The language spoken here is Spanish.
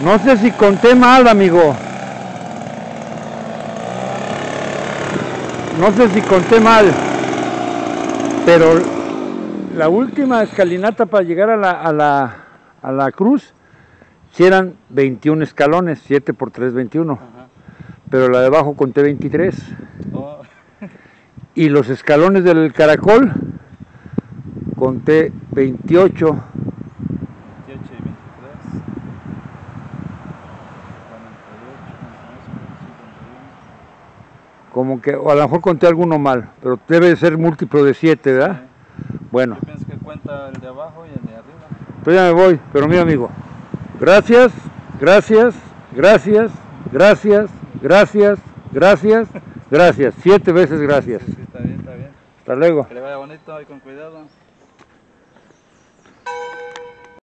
No sé si conté mal, amigo. No sé si conté mal. Pero la última escalinata para llegar a la cruz, si eran 21 escalones, 7 por 3, 21. Ajá. Pero la de abajo conté 23. Oh. Y los escalones del caracol conté 28. Como que, o a lo mejor conté alguno mal, pero debe de ser múltiplo de 7, ¿verdad? Sí. Bueno. Yo pienso que cuenta el de abajo y el de arriba. Entonces ya me voy, pero mira, amigo, gracias, gracias, gracias, gracias, gracias, gracias, gracias, 7 veces gracias. Sí, está bien, está bien. Hasta luego. Que le vaya bonito y con cuidado.